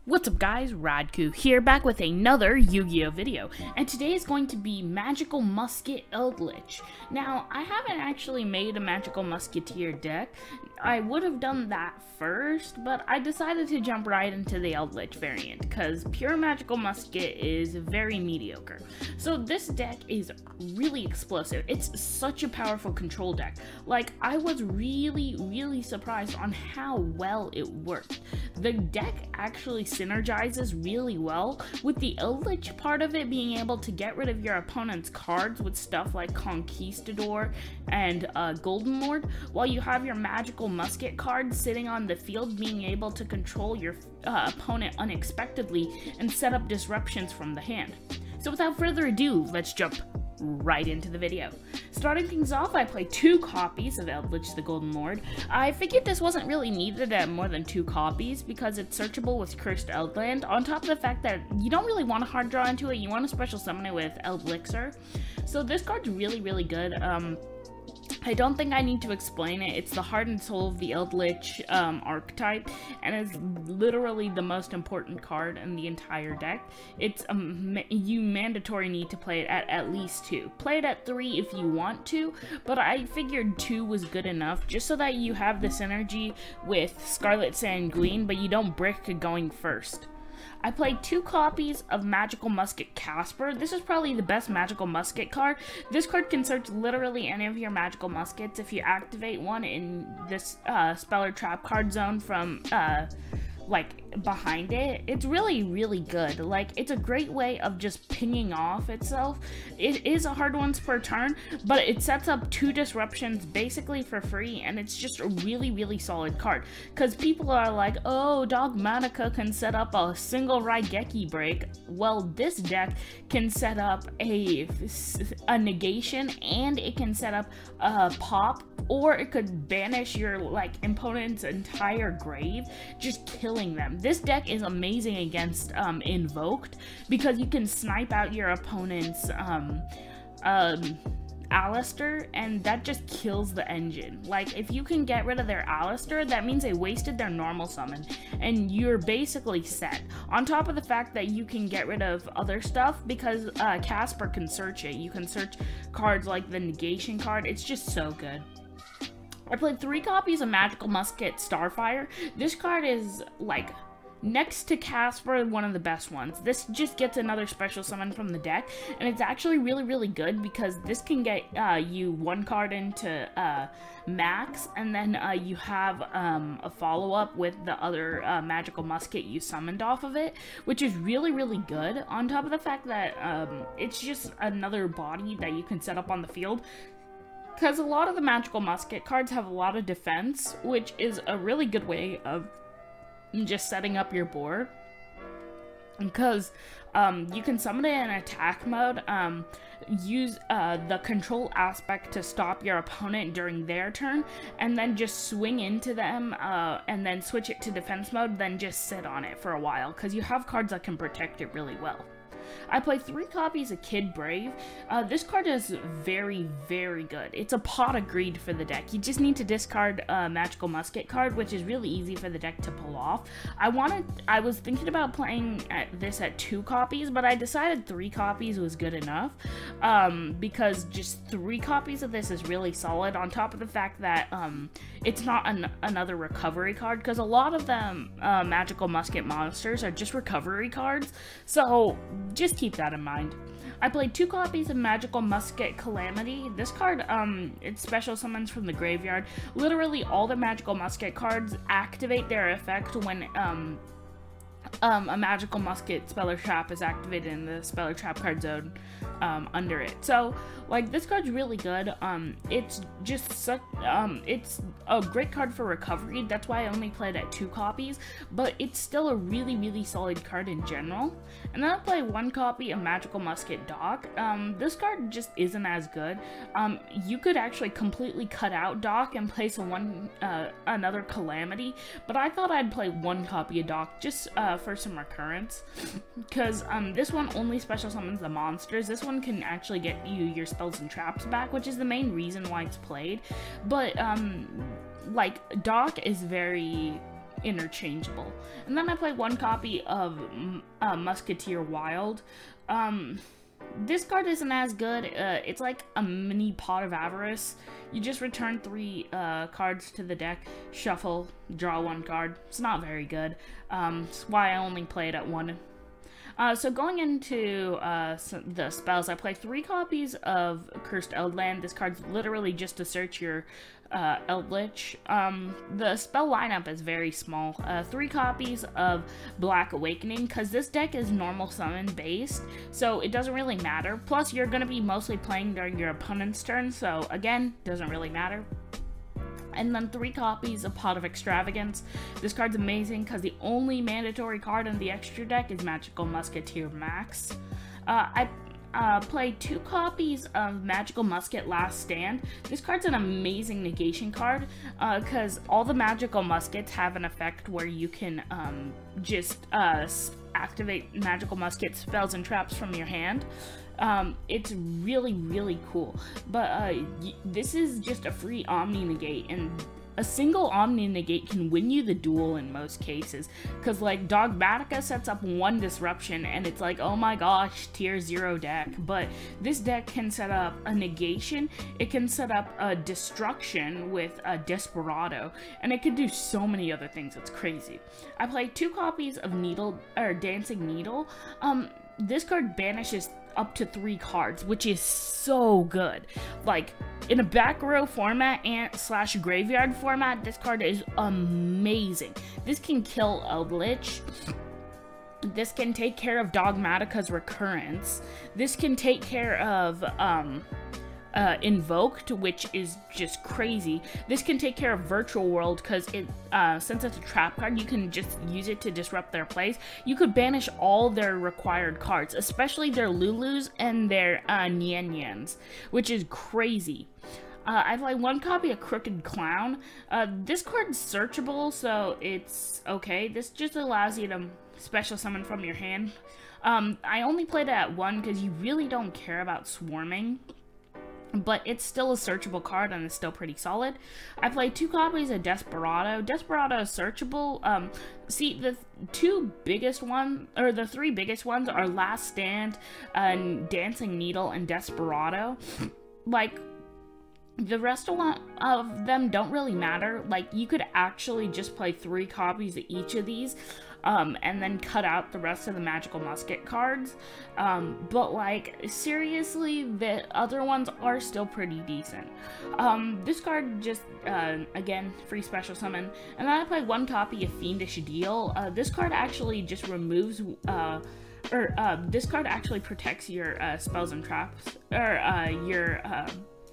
What's up guys, Radku here, back with another Yu-Gi-Oh video, and today is going to be Magical Musket Eldritch. Now, I haven't actually made a Magical Musketeer deck. I would have done that first, but I decided to jump right into the Eldritch variant, because pure Magical Musket is very mediocre. So this deck is really explosive. It's such a powerful control deck. Like, I was really surprised on how well it worked. The deck actually synergizes really well, with the Eldritch part of it being able to get rid of your opponent's cards with stuff like Conquistador and Golden Lord, while you have your Magical Musket card sitting on the field being able to control your opponent unexpectedly and set up disruptions from the hand. So without further ado, let's jump right into the video. Starting things off, I played 2 copies of Eldritch the Golden Lord. I figured this wasn't really needed at more than 2 copies because it's searchable with Cursed Eldland, on top of the fact that you don't really want to hard draw into it, you want to special summon it with Elixir. So this card's really good. I don't think I need to explain it. It's the heart and soul of the Eldritch archetype, and is literally the most important card in the entire deck. It's you mandatory need to play it at least 2. Play it at 3 if you want to, but I figured 2 was good enough, just so that you have the synergy with Scarlet Sanguine, but you don't brick going first. I played 2 copies of Magical Musket Casper. This is probably the best Magical Musket card. This card can search literally any of your Magical Muskets if you activate one in this Speller Trap card zone from like behind it. It's really good. Like, it's a great way of just pinging off itself. It is a hard once per turn, but it sets up 2 disruptions basically for free, and it's just a really solid card. Because people are like, oh, Dogmatica can set up a single Raigeki break. Well, this deck can set up a negation, and it can set up a pop, or it could banish your opponent's entire grave, just killing them. This deck is amazing against Invoked, because you can snipe out your opponent's Alistair, and that just kills the engine. Like, if you can get rid of their Alistair, that means they wasted their normal summon, and you're basically set. On top of the fact that you can get rid of other stuff, because Casper can search it. You can search cards like the negation card. It's just so good. I played 3 copies of Magical Musket Starfire. This card is, like, next to Casper, one of the best ones. This just gets another special summon from the deck, and it's actually really good, because this can get you 1 card into max, and then you have a follow-up with the other Magical Musket you summoned off of it, which is really good, on top of the fact that it's just another body that you can set up on the field. Because a lot of the Magical Musket cards have a lot of defense, which is a really good way of just setting up your board. Because you can summon it in attack mode, use the control aspect to stop your opponent during their turn, and then just swing into them, and then switch it to defense mode, then just sit on it for a while, because you have cards that can protect it really well. I played 3 copies of Kid Brave. This card is very good. It's a pot of greed for the deck. You just need to discard a Magical Musket card, which is really easy for the deck to pull off. I was thinking about playing this at 2 copies, but I decided 3 copies was good enough, because just 3 copies of this is really solid, on top of the fact that it's not another recovery card, because a lot of the Magical Musket monsters are just recovery cards, so just keep that in mind. I played 2 copies of Magical Musket Calamity. This card, it special summons from the graveyard. Literally all the Magical Musket cards activate their effect when a Magical Musket Speller Trap is activated in the Speller Trap card zone under it. So, like, this card's really good. It's just such, it's a great card for recovery. That's why I only played at 2 copies, but it's still a really solid card in general. And then I play 1 copy of Magical Musket Doc. This card just isn't as good. You could actually completely cut out Doc and place another Calamity, but I thought I'd play 1 copy of Doc just for some recurrence, because this one only special summons the monsters. This one can actually get you your spells and traps back, which is the main reason why it's played. But like, Doc is very interchangeable. And then I play one copy of Musketeer Wild. This card isn't as good. It's like a mini Pot of Avarice. You just return 3 cards to the deck, shuffle, draw 1 card. It's not very good. That's why I only play it at 1. So going into the spells, I play 3 copies of Cursed Eldland. This card's literally just to search your Eldritch. The spell lineup is very small. 3 copies of Black Awakening, because this deck is normal summon based, so it doesn't really matter. Plus, you're going to be mostly playing during your opponent's turn, so again, doesn't really matter. And then 3 copies of Pot of Extravagance. This card's amazing because the only mandatory card in the extra deck is Magical Musketeer Max. I play 2 copies of Magical Musket Last Stand. This card's an amazing negation card because all the Magical Muskets have an effect where you can just activate Magical Musket spells and traps from your hand. It's really, really cool, but this is just a free Omni Negate, and a single Omni Negate can win you the duel in most cases, because like Dogmatika sets up 1 disruption and it's like, oh my gosh, tier 0 deck, but this deck can set up a negation, it can set up a destruction with a Desperado, and it can do so many other things. It's crazy. I play 2 copies of Dancing Needle. This card banishes up to 3 cards, which is so good. Like, in a back row format and / graveyard format, this card is amazing. This can kill Eldritch. This can take care of Dogmatika's recurrence. This can take care of Invoked, which is just crazy. This can take care of Virtual World because it, since it's a trap card, you can just use it to disrupt their plays. You could banish all their required cards, especially their Lulus and their Nyan Nyans, which is crazy. I play 1 copy of Crooked Clown. This card's searchable, so it's okay. This just allows you to special summon from your hand. I only played it at 1 because you really don't care about swarming, but it's still a searchable card and it's still pretty solid. I play 2 copies of Desperado. Desperado is searchable. See, the 2 biggest ones, or the 3 biggest ones, are Last Stand, and Dancing Needle, and Desperado. Like, the rest of them don't really matter. Like, you could actually just play 3 copies of each of these, and then cut out the rest of the Magical Musket cards. But like, seriously, the other ones are still pretty decent. This card just, again, free special summon. And then I play 1 copy of Fiendish Deal. This card actually just removes, this card actually protects your spells and traps, or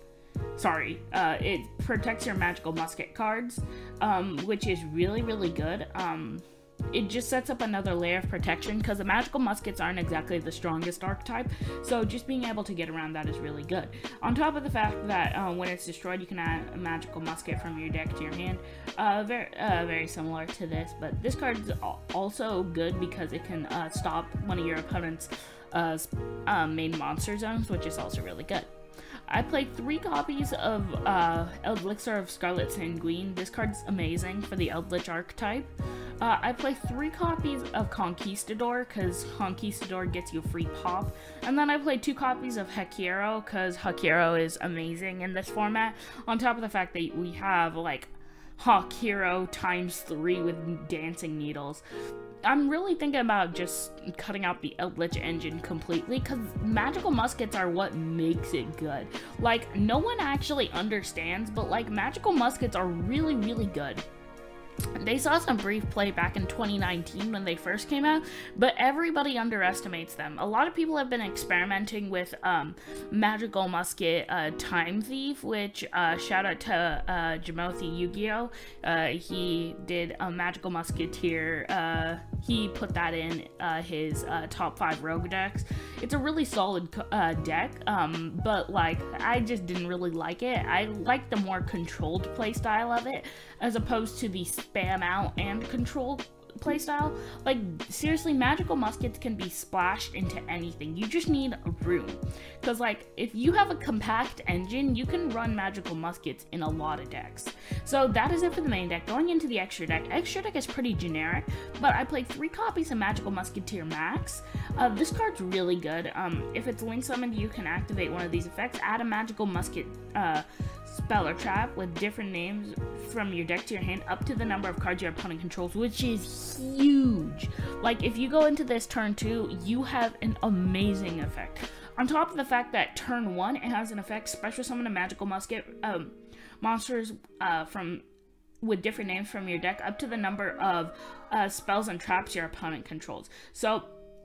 it protects your Magical Musket cards, which is really, really good. It just sets up another layer of protection because the Magical Muskets aren't exactly the strongest archetype, so just being able to get around that is really good. On top of the fact that when it's destroyed, you can add a Magical Musket from your deck to your hand. Very similar to this, but this card is also good because it can stop one of your opponent's main monster zones, which is also really good. I played 3 copies of Elixir of Scarlet Sanguine. This card's amazing for the Eldritch archetype. I play 3 copies of Conquistador because Conquistador gets you a free pop. And then I played 2 copies of Hakiro because Hakiro is amazing in this format. On top of the fact that we have like Hakiro ×3 with Dancing Needles. I'm really thinking about just cutting out the Eldritch engine completely because Magical Muskets are what makes it good. Like, no one actually understands, but like, Magical Muskets are really, really good. They saw some brief play back in 2019 when they first came out, but everybody underestimates them. A lot of people have been experimenting with Magical Musket Time Thief, which shout out to Jamothi Yu-Gi-Oh! He did a Magical Musketeer. He put that in his top 5 rogue decks. It's a really solid deck, but like, I just didn't really like it. I like the more controlled play style of it, as opposed to the spam out and control playstyle. Like, seriously, magical muskets can be splashed into anything. You just need room. Because, like, if you have a compact engine, you can run magical muskets in a lot of decks. So that is it for the main deck. Going into the extra deck. Extra deck is pretty generic, but I played 3 copies of Magical Musketeer Max. This card's really good. If it's link summoned, you can activate one of these effects. Add a magical musket spell or trap with different names from your deck to your hand up to the number of cards your opponent controls, which is huge. Like, if you go into this turn 2, you have an amazing effect. On top of the fact that turn 1, it has an effect, special summon a magical musket monsters with different names from your deck up to the number of spells and traps your opponent controls. So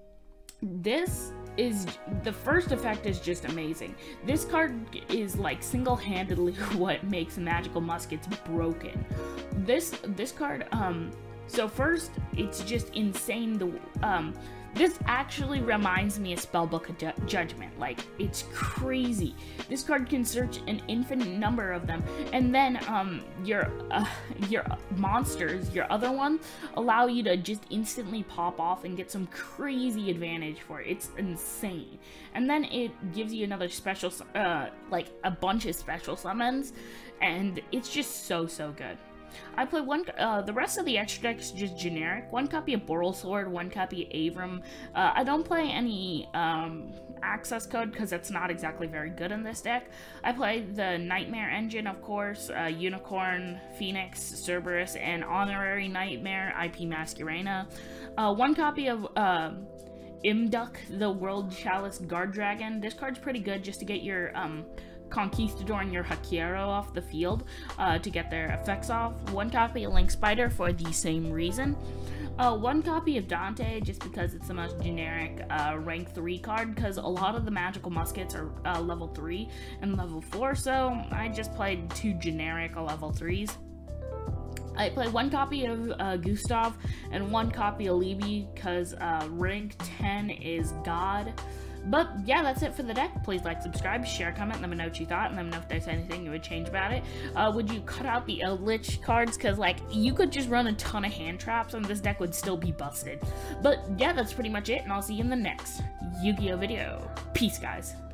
this is, the first effect is just amazing. This card is like single-handedly what makes magical muskets broken. This card, so first, it's just insane. This actually reminds me of Spellbook of Judgment. Like, it's crazy. This card can search an infinite number of them, and then your monsters, your other one, allow you to just instantly pop off and get some crazy advantage for it. It's insane. And then it gives you another special, like a bunch of special summons, and it's just so good. I play the rest of the extra deck is just generic. 1 copy of Borrelsword, 1 copy of Avram. I don't play any access code because that's not exactly very good in this deck. I play the Nightmare engine, of course, Unicorn, Phoenix, Cerberus, and Honorary Nightmare, IP Masquerena. 1 copy of Imduk, the World Chalice Guard Dragon. This card's pretty good just to get your Conquistador and your Hakiro off the field to get their effects off. 1 copy of Link Spider for the same reason. 1 copy of Dante just because it's the most generic rank 3 card, because a lot of the magical muskets are level 3 and level 4, so I just played 2 generic level 3s. I played 1 copy of Gustav and 1 copy of Libby because rank 10 is God. But yeah, that's it for the deck. Please like, subscribe, share, comment, let me know what you thought, and let me know if there's anything you would change about it. Would you cut out the Eldritch cards? Because, like, you could just run a ton of hand traps and this deck would still be busted. But yeah, that's pretty much it, and I'll see you in the next Yu-Gi-Oh video. Peace, guys.